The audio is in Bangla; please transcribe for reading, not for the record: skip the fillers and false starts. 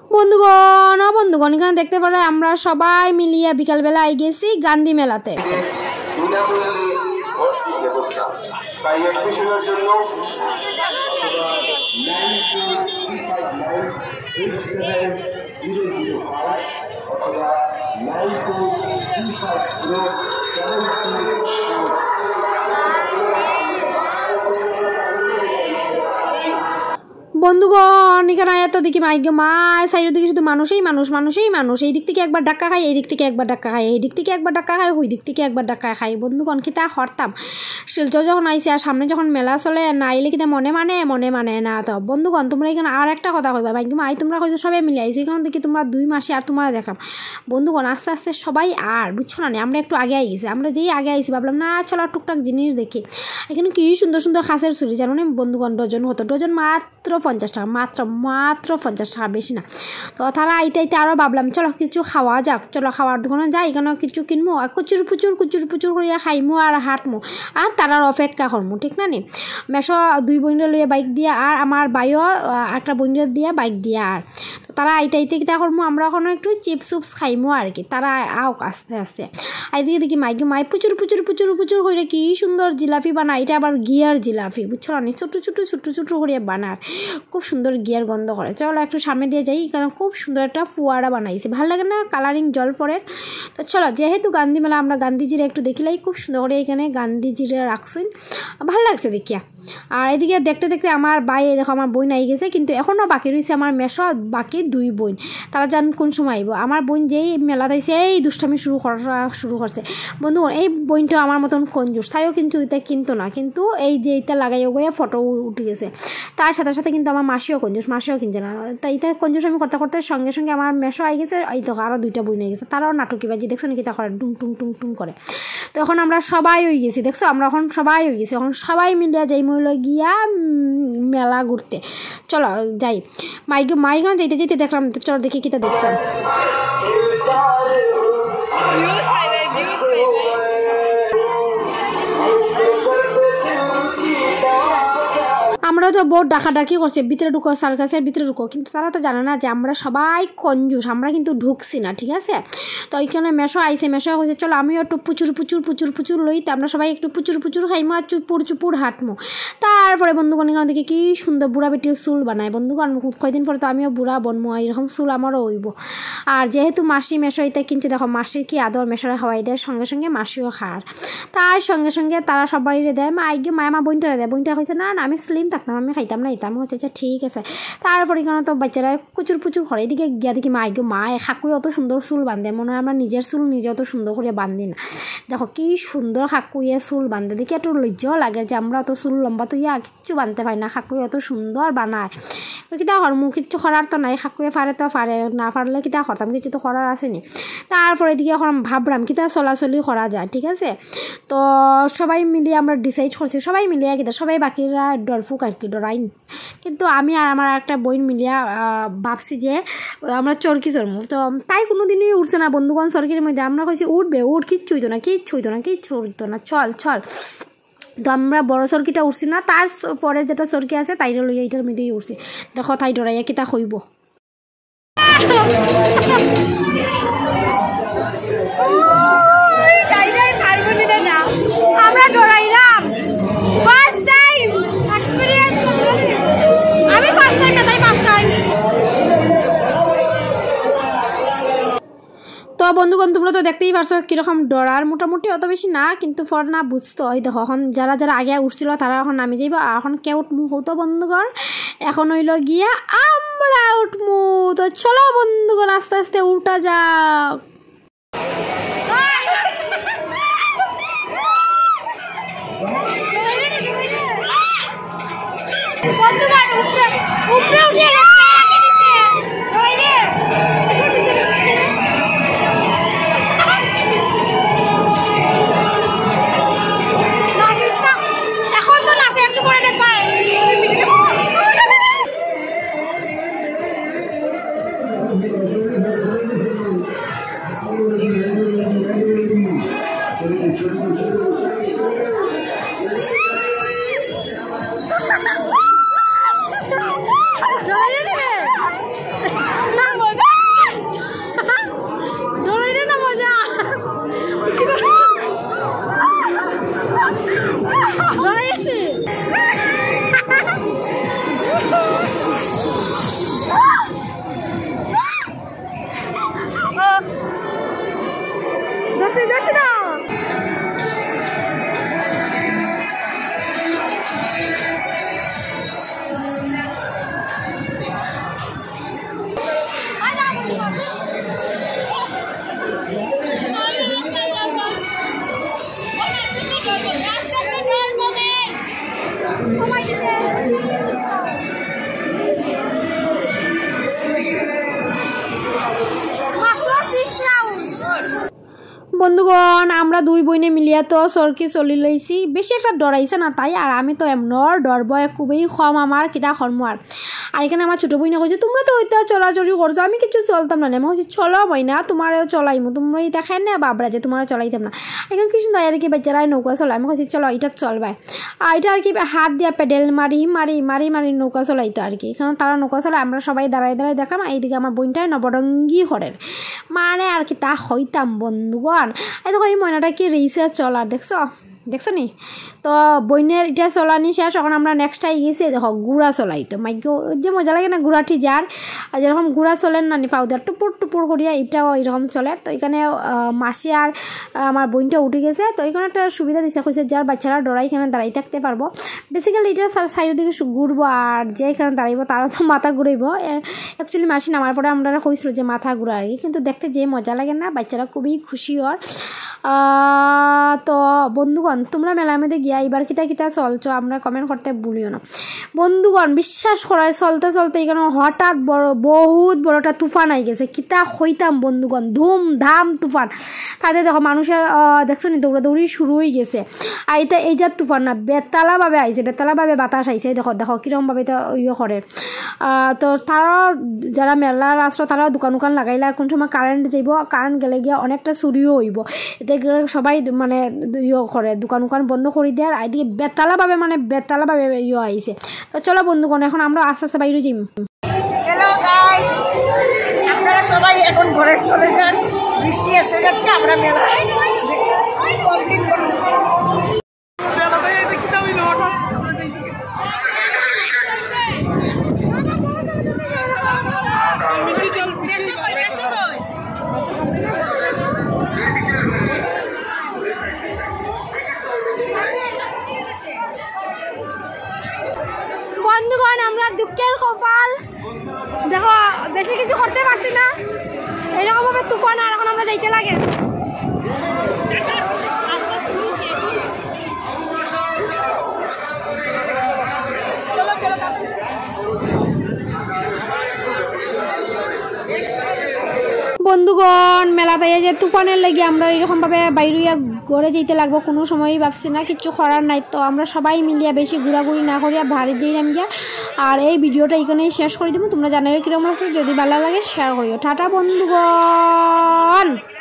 বন্ধুগণ বন্ধুগণ এখানে দেখতে পারে আমরা সবাই মিলিয়ে বিকালবেলা আই গেছি গান্ধী মেলাতে। বন্ধুগণ এখানে এত দেখি মাইকে মায় সাইডের দিকে শুধু মানুষই মানুষ মানুষই মানুষ, এই দিক থেকে একবার ডাক্কা খাই, এই দিক থেকে একবার ডাক্কা খাই, এই দিক থেকে একবার ডাক্কা খাই, ওই দিক থেকে একবার ডাক্কা খাই। বন্ধুগণ কিতা হরতাম শিলচর যখন আইসি আর সামনে যখন মেলা চলে না আইলে কিতা মনে মানে না। তো বন্ধুগণ তোমরা এখানে আর একটা কথা কইবা মাইকে মাই তোমরা হয়তো সবাই মিলে আইসো, এখানে দেখি তোমরা 2 মাসে আর তোমরা দেখলাম বন্ধুগণ আস্তে আস্তে সবাই আর বুঝছো না আমরা একটু আগে আইসি, আমরা যেই আগে আইসি ভাবলাম না চলো টুকটাক জিনিস দেখি। এখানে কি সুন্দর সুন্দর খাসের চুরি জানো না বন্ধুগণ, ডজন হতো, ডজন মাত্র 50 টাকা, মাত্র 50 টাকা, বেশি না। তো তারা আইতে আরও ভাবলাম চলো কিছু খাওয়া যাক, চলো খাওয়ার দোকানে যাই, এখানে কিছু কিনবো আর কুচুর পুচুর করিয়া খাইমু আর হাঁটমু আর তারার অপেক্ষা করমু, ঠিক না নি। মেশো 2 বোনরে লইয়া বাইক দিয়া আর আমার বাইও একটা বোনরে দিয়া বাইক দিয়া আর তো তারা আইতে কিতা করমু আমরা এখন একটু চিপস খাইমু আর কি। তারা আও আস্তে আস্তে আইদিকে দেখি মাই পুচুর করে কি সুন্দর জিলাপি বানায়, এটা আবার গিয়ার জিলাপি বুঝছো না, ছোট করিয়া বানার খুব সুন্দর গিয়ার গন্ধ করে। চলো একটু সামনে দিয়ে যাই, কারণ খুব সুন্দর একটা ফুয়ারা বানাইছে, ভালো লাগে না কালারিং জল পরে। তো চলো যেহেতু গান্ধী মেলা আমরা গান্ধীজিরা একটু দেখিলাই, খুব সুন্দর করে এখানে গান্ধীজিরা রাখছেন, ভালো লাগছে দেখিয়া। আর এদিকে দেখতে আমার দেখো আমার বোন আই গেছে, কিন্তু এখনও বাকি রয়েছে আমার মেশো বাকি 2 বোন, তারা জান কোন সময় আইব। আমার বোন যেই মেলা দিয়েছে এই দুষ্টামি শুরু করছে বন্ধু। এই বোনটা আমার মতন কঞ্জুস, তাইও কিন্তু এটা কিনতো না, কিন্তু এই যে এটা লাগাইও গিয়ে ফটো উঠে গেছে। তার সাথে কিন্তু আমার মাসিও কঞ্জুস, মাসিও কিনছে না, তাই এটা কঞ্জুস আমি করতে সঙ্গে আমার মেশো আই গেছে। এই তো আরও 2টা বোন হয়ে গেছে, তারাও নাটকিবাজি দেখছো নাকি তা করে টুং টুং করে। তো এখন আমরা সবাই হয়ে গেছি দেখছো, আমরা এখন সবাই হয়ে গেছি, এখন সবাই মিলিয়া যাই মহিলা গিয়া মেলা ঘুরতে। চলো যাই মাইগান যেতে দেখলাম, চলো দেখি কিটা দেখলাম। আমরা তো বোর্ড ডাকাডাকি করছে ভিতরে ঢুকো, সার্কাসের ভিতরে ঢুকো, কিন্তু তারা তো জানে না যে আমরা সবাই কঞ্জুস, আমরা কিন্তু ঢুকছি না, ঠিক আছে। তো ওইখানে মেশো আইসে, মেশো হয়েছে চলো আমিও একটু পুচুর লই, তো আমরা সবাই একটু পুচুর খাইমো আর চুপুর হাঁটমো। তারপরে বন্ধুগণ এখানে দেখি কি সুন্দর বুড়া বেটিও চুল বানায় বন্ধুগণ, কয়দিন পরে তো আমিও বুড়া বনমো, এরকম চুল আমারও হইব। আর যেহেতু মাসি মেশো এটা কিনছে দেখো, মাসির কি আদর, মেশোরা খাওয়াই দেয়, সঙ্গে মাসিও খার, তার সঙ্গে তারা সবাই দেয় মা বোনটা দেয়। বোনটা হয়েছে না আমি স্লিম থাকতাম, আমি খাইতাম না ইতাম হচ্ছে আচ্ছা ঠিক আছে। তারপরে এখানে তো বাচ্চারা পুচুর করে, এদিকে গিয়া দেখি মা খাকুই অত সুন্দর চুল বাঁধে, মনে হয় আমরা নিজের চুল নিজে অত সুন্দর করে বাঁধি না। দেখো কি সুন্দর খাকুইয়ে চুল বাঁধে, দেখি একটু লজ্জাও লাগে যে আমরা অত চুল লম্বা তো কিচ্ছু বাঁধতে পারি না, খাকুই অত সুন্দর বানায়। তো কিতা হরমু কিচ্ছু করার তো নাই, খাকুয়ে পারে তো পারে, না পারলে কিতা করতাম, কিছু তো করার আসেনি। তারপরে এদিকে এখন ভাবলাম কিতা চলাচলি করা যায়, ঠিক আছে। তো সবাই মিলিয়ে আমরা ডিসাইড করছি, সবাই মিলিয়ে কিতা সবাই বাকিরা ডরফুক আর কি ডরাইন, কিন্তু আমি আর আমার একটা বোন মিলিয়া ভাবছি যে আমরা চরকি চড়মু। তো তাই কোনো দিনই উঠছে না বন্ধুগণ চরকির মধ্যে, আমরা কইছি উঠবে কিচ্ছু হইতো না চল। তো আমরা বড় চরকিটা উঠছি না, তার পরে যেটা চরকি আছে তাইরে লইয়া এইটার মধ্যেই উঠছি। দেখো তাই ডরাইয়া কিতা হইব। আমরা ডরাইলাম ফার্স্ট টাইম এক্সপেরিয়েন্স, আমি ফার্স্ট টাইম না তাই ফার্স্ট টাইম। তো বন্ধুগণ তোমরা তো দেখতেই পারছো কীরকম ডরার, মোটামুটি অত বেশি না, কিন্তু ফর না বুঝতো। ওই দেখো এখন যারা আগে উঠছিল তারা এখন নামে যাইব, এখন কে উঠমু হতো বন্ধুগণ, এখন হইল গিয়া আমরা উঠমু। তো চলো বন্ধুগণ আস্তে আস্তে উঠা যাক। বন্ধুগণ আমরা দুই বইনে মিলিয়া তো সরকি চলি লাইছি, বেশি একটা ডরাইছে না তাই, আর আমি তো এমনর ডর ভয় খুবই কম আমার কিতা কর্ম। আর এখানে আমার ছোটো বইনে কইছে তোমরা তো ওইটা চলাচলি করছো, আমি কিছু চলতাম না। আমি বলছি চলো বইনা তোমারও চলাইমো, তোমরা দেখায় না বাবরা যে তোমারও চলাইতাম না। এখন কি সুন্দর দেখি বাচ্চারা নৌকা চলাই, আমি কইছি চলো এটা চলবাই। আর এটা আর কি হাত দিয়া পেডেল মারি মারি মারি মারি নৌকা চলাইতো আর কি, কারণ তারা নৌকা চলাই আমরা সবাই দাঁড়াই দাঁড়াই দেখলাম। এইদিকে আমার বোনটাই নবরঙ্গি হরের মানে আর কি তা হইতাম বন্ধুগণ। এই দেখো এই ময়নাটা কি রেসে চলার দেখছো নি। তো বইনের এটা চলানি শেষ, এখন আমরা নেক্সট টাই গেছি দেখো গুড়া চলাইতো মাইক যে মজা লাগে না গুড়াটি যার যেরকম গুড়া চলেন না পাউদার টুপুর টুপুর করিয়া এটাও এরকম চলে। তো এখানে মাসি আর আমার বোনটা উঠে গেছে, তো এখানে একটা সুবিধা দিচ্ছে কইছে যার বাচ্চারা ডরাই এখানে দাঁড়াই থাকতে পারবো। বেসিক্যালি এটা সাইডের দিকে ঘুরবো আর যে এখানে দাঁড়াইবো তারা তো মাথা ঘুরাইব। অ্যাকচুয়ালি মাসি নামার পরে আমরা কইছিল যে মাথা ঘুরা আর কি, কিন্তু দেখতে যে মজা লাগে না বাচ্চারা খুবই খুশি হর। তো বন্ধুগণ তোমরা মেলার মধ্যে গিয়া এবার কিতা কিতা চলছো আমরা কমেন্ট করতে ভুলিও না বন্ধুগণ। বিশ্বাস করায় চলতে চলতে এখানে হঠাৎ বহুত বড় একটা তুফান আই গেছে, কিতা হইতাম বন্ধুগণ, ধুম ধাম তুফান। তাতে দেখো মানুষের দেখছো নি দৌড়াদৌড়ি শুরু হয়ে গেছে। আর এটা এই যার তুফান না বেতালাভাবে আইছে, বেতালাভাবে বাতাস আইছে। দেখো দেখো কীরকমভাবে এটা ইয়ে করে। তো তারাও যারা মেলার রাস্তা তারাও দোকান উকান লাগাইলা, কোন সময় কারেন্ট যাইব, কারেন্ট গেলে গিয়া অনেকটা চুরিও হইব। এতে সবাই মানে ইয়ে করে দোকান উকান বন্ধ করে দেয়। আর এদিকে বেতালাভাবে মানে বেতালাভাবে ইয়ে আইছে। তো চলো বন্ধুগণ এখন আমরা আস্তে আস্তে বাইরে যাই। হ্যালো গাইস, আপনারা সবাই এখন ঘরে চলে যান, বৃষ্টি এসে যাচ্ছে। আমরা মেলা কমপ্লিট করব। বন্ধুগণ আমরা দুঃখের কপাল দেখো বেশি কিছু করতে পারছি না, এরকমভাবে তুফান আর এখন আমরা যাইতে লাগে। বন্ধুগণ মেলাতে যে তুফানের লেগে আমরা এরকমভাবে বাইরিয়া ঘরে যেতে লাগবো, কোনো সময়ই ভাবছি না, কিচ্ছু করার নাই। তো আমরা সবাই মিলিয়া বেশি ঘোরাঘুরি না করিয়া বাড়ি যাইলাম গিয়া। আর এই ভিডিওটা এখানেই শেষ করে দিব। তোমরা জানাইও কিরকম আছে, যদি ভালো লাগে শেয়ার করিও। টাটা বন্ধুগণ।